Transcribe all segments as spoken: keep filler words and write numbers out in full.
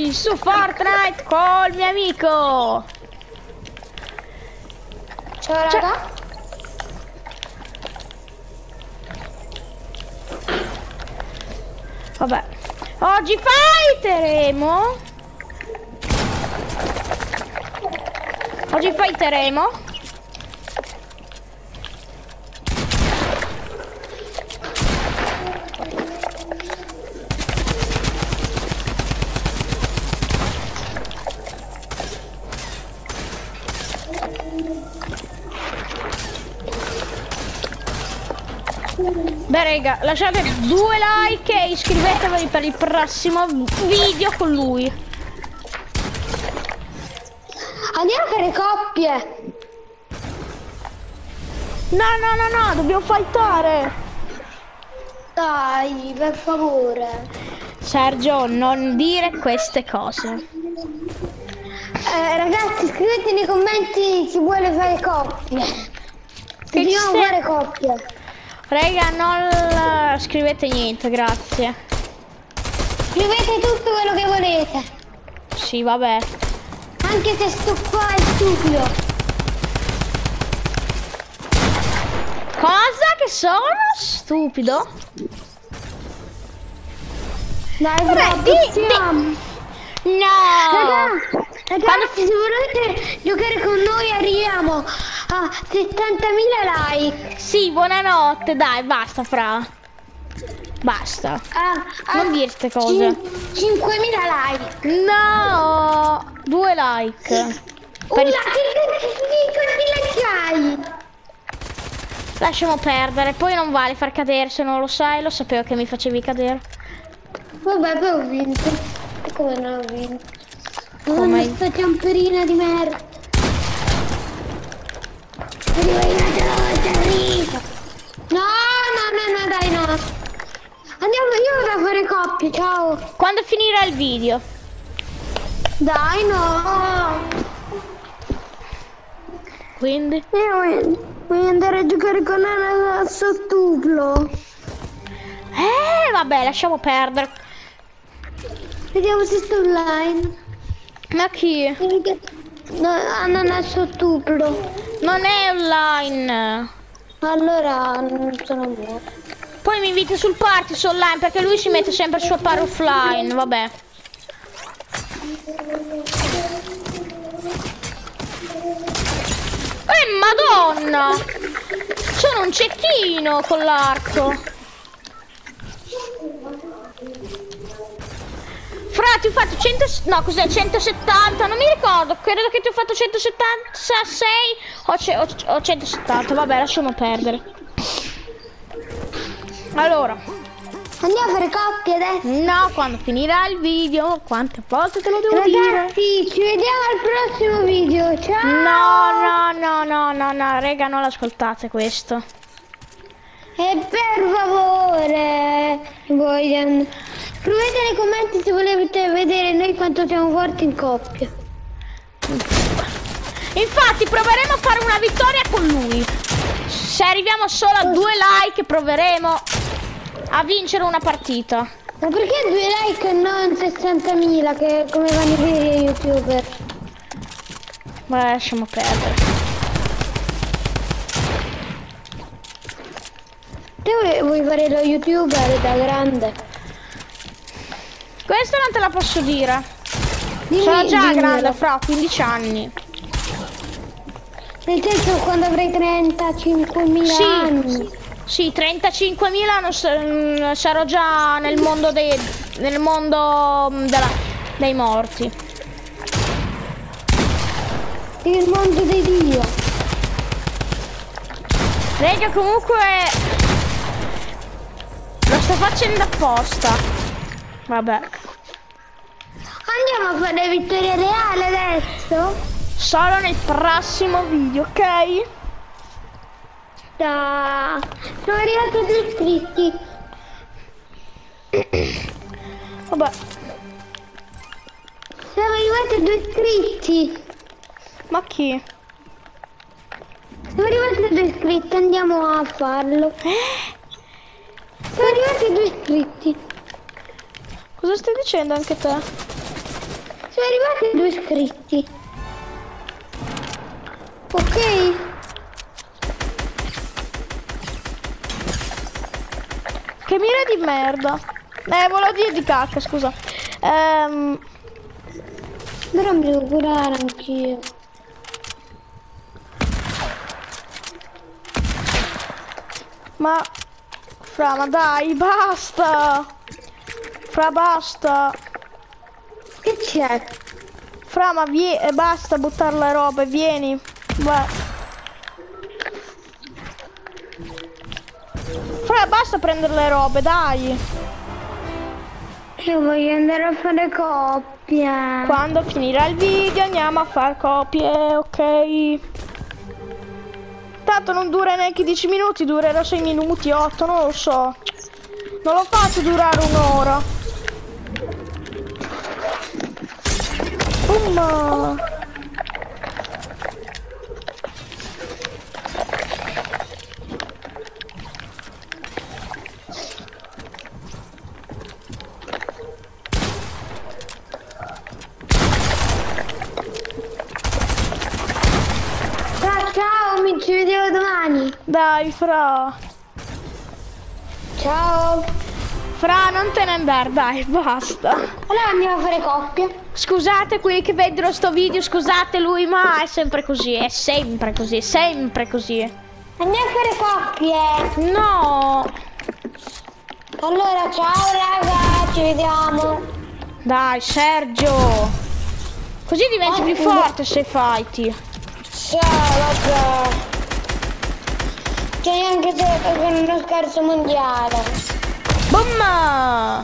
Oggi su Fortnite col mio amico. Ciao raga. Vabbè. Oggi fighteremo. Oggi fighteremo. Beh raga, lasciate due like e iscrivetevi per il prossimo video con lui. Andiamo a fare coppie. No, no, no, no, dobbiamo fightare. Dai, per favore. Sergio, non dire queste cose. Eh, ragazzi, scrivete nei commenti chi vuole fare coppie. Che Dobbiamo se... fare coppie. Raga, non scrivete niente, grazie. Scrivete tutto quello che volete. Sì, vabbè. Anche se sto qua è stupido. Cosa che sono stupido? Dai, Vabbè, bro, di, possiamo. di... No! Raga, ragazzi, se volete giocare con noi arriviamo a settantamila like. Sì, buonanotte, dai, basta, fra. Basta. Ah, Non ah, dire queste cose. cinquemila like. No! Due like. Per Una il- che hai. Lasciamo perdere, poi non vale far cadere se non lo sai, lo sapevo che mi facevi cadere. Vabbè, poi ho vinto. E come non ho vinto? Come? Oh, sta camperina di merda. Arriva in giornata, arriva. No, no, no, no, dai, no. Andiamo, io vado a fare coppie, ciao. Quando finirà il video? Dai, no. Quindi? Io voglio, voglio andare a giocare con Anna al sottuplo. Eh, vabbè, lasciamo perdere. Vediamo se sto online. Ma chi? No, Anna al sottuplo. Non è online. Allora non sono buono. Poi mi invita sul party su online perché lui si mette sempre il suo par offline, vabbè. Eh, madonna! Sono un cecchino con l'arco. Fra, ti ho fatto cento... No, cos'è? centosettanta? Non mi ricordo. Credo che ti ho fatto centosettantasei o, ce... o... o centosettanta. Vabbè, lasciamo perdere. Allora. Andiamo a fare coppie adesso. No, quando finirà il video. Quante volte te lo devo dire? Ragazzi, ci vediamo al prossimo video. Ciao. No, no, no, no, no, no. Raga, non l'ascoltate questo. E per favore, voglio... Scrivete nei commenti se volete vedere noi quanto siamo forti in coppia. Infatti proveremo a fare una vittoria con lui. Se arriviamo solo a due like proveremo a vincere una partita. Ma perché due like e non sessantamila che come vanno i veri youtuber? Ma lasciamo perdere. Te vuoi, vuoi fare lo youtuber da grande? Questa non te la posso dire. Dimmi, Sono già dimmelo. grande, fra quindici anni. Nel senso quando avrai trentacinquemila Sì. anni. Sì, trentacinquemila non sa- mm, sarò già nel mondo dei nel mondo mm, della, dei morti. Il mondo dei Dio. Raga, comunque lo sto facendo apposta. Vabbè. Andiamo a fare vittoria reale adesso? Solo nel prossimo video, ok? Da... Sono arrivato due iscritti. Vabbè. Siamo arrivati due iscritti. Ma chi? Siamo arrivati due iscritti, andiamo a farlo. Siamo arrivati due iscritti. Cosa stai dicendo anche te? Sono arrivati due iscritti. Ok. Che mira di merda. Eh, volevo dire di cacca, scusa. Ehm... Però mi devo curare anch'io. Ma... Fra, ma dai, basta! Fra, basta! Che c'è? Fra, ma vie... eh, basta buttare le robe, vieni! Vai. Fra, basta prendere le robe, dai! Io voglio andare a fare coppia. Quando finirà il video andiamo a fare copie, ok? Tanto non dura neanche dieci minuti, durerà sei minuti, otto, non lo so. Non lo faccio durare un'ora. Boom. Ciao, ci vediamo domani. Dai, Fra. Ciao. Fra, non te ne andare, dai, basta. Allora andiamo a fare coppia. Scusate quelli che vedono sto video, scusate lui, ma è sempre così, è sempre così, è sempre così. Andiamo a fare coppie. No. Allora, ciao raga, ci vediamo. Dai, Sergio. Così diventi Oh, più scusa. forte se fighti. Ciao, raga. C'è anche se con uno scherzo mondiale. Boom!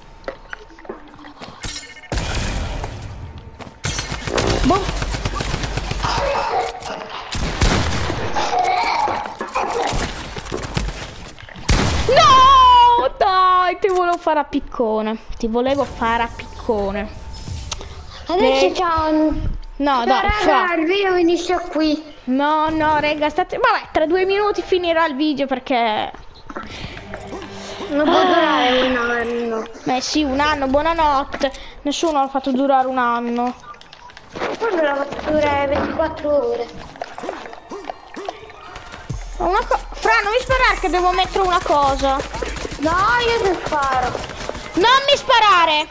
Boom! No! Dai, ti volevo fare a piccone. Ti volevo fare a piccone. Adesso Eh. ciao. No, dai, raga, fra. il video finisce qui. No, no, raga, state... Vabbè, tra due minuti finirà il video perché... Non può durare un anno. Eh sì, un anno, buonanotte. Nessuno l'ha fatto durare un anno. Quando l'ha fatto durare ventiquattro ore. Una co... Fra, non mi sparare che devo mettere una cosa. No, io ti sparo. Non mi sparare!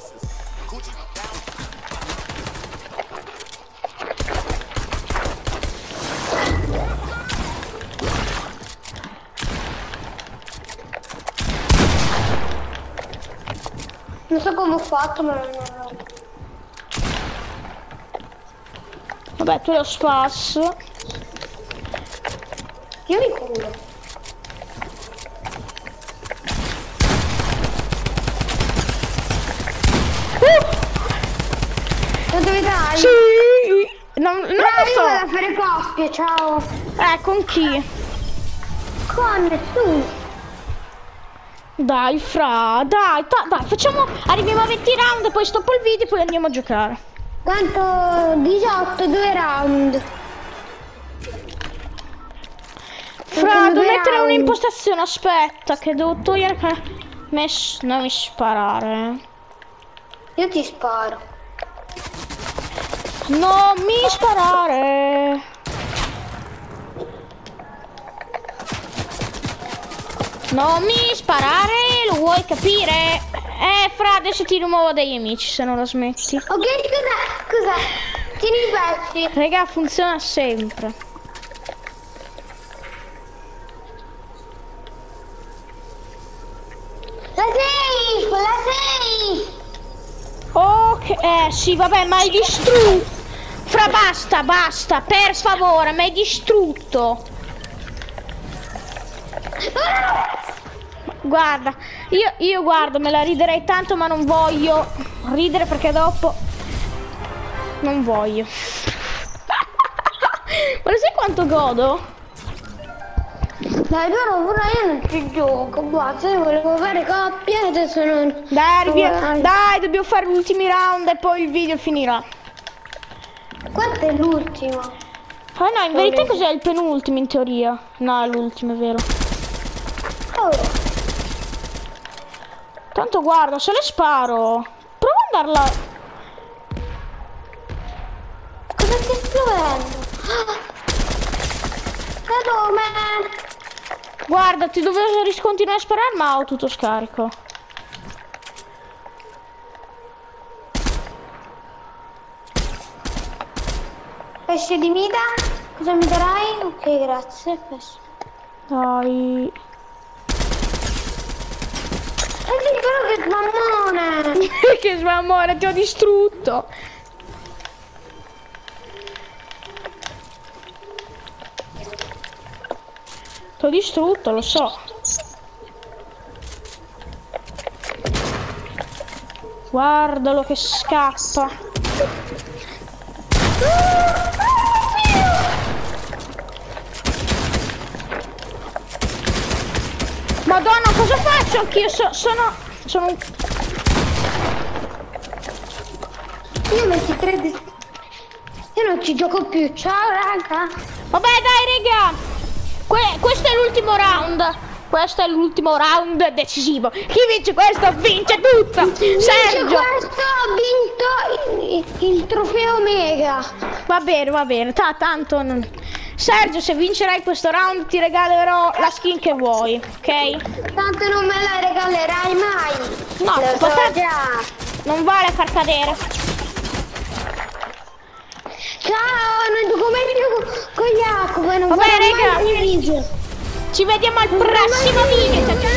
Non so come ho fatto, ma non ho... Vabbè, tu lo spasso. Io mi curo. Uh! Ma dove dai? Sì! Non, non Dai, lo io vado a so. fare coppie, ciao. Eh, con chi? Con nessuno. Dai, Fra, dai, ta- dai, facciamo... Arriviamo a venti round, poi stoppo il video e poi andiamo a giocare. Quanto? diciotto, due round. Fra, Sono devo due mettere round. un'impostazione, aspetta, che devo togliere... che- Mesh... Non mi sparare. Io ti sparo. Non mi sparare. Non mi sparare, lo vuoi capire? Eh, Fra, adesso ti rimuovo dagli amici se non la smetti. Ok, scusa, scusa. Tieni i pezzi. Raga, funziona sempre. La sei, la sei. Ok, eh sì, vabbè, ma hai distrutto. Fra, basta, basta, per favore, mi hai distrutto. Guarda, io, io guarda, me la riderei tanto, ma non voglio ridere perché dopo non voglio. Ma lo sai quanto godo? Dai, però ora io non ci gioco, basta, io volevo fare coppia e adesso non... Dai, arrivi- Dai. dai, dobbiamo fare gli ultimi round e poi il video finirà. Quanto è l'ultimo? Ah no, in verità cos'è il penultimo in teoria? No, è l'ultimo, è vero. Oh, Tanto guarda, se le sparo, prova ad andarla. sta esplodendo. Da dove? Guarda, ti dovevo continuare a sparare, ma ho tutto scarico. Pesce di vita? Cosa mi darai? Ok, grazie. Pesce. Dai. E dicono che smammone! Che sbamore, ti ho distrutto. Ti ho distrutto, lo so. Guardalo che scappa. Madonna, cosa faccio anch'io? So, sono... sono... un- Io ventitré di... Io non ci gioco più, ciao raga! Vabbè dai raga, Que- questo è l'ultimo round. Questo è l'ultimo round decisivo. Chi vince questo vince tutto. Vince Sergio. questo, ha vinto il, il trofeo Mega! Va bene, va bene. Ta- tanto non... Sergio, se vincerai questo round ti regalerò la skin che vuoi, ok? Tanto non me la regalerai mai! No, Lo so potrei- già! Non vale far cadere. Ciao, non documenti con Jacopo, non Vabbè, farò mai raga. più video. Ci vediamo al prossimo video. Ciao ciao.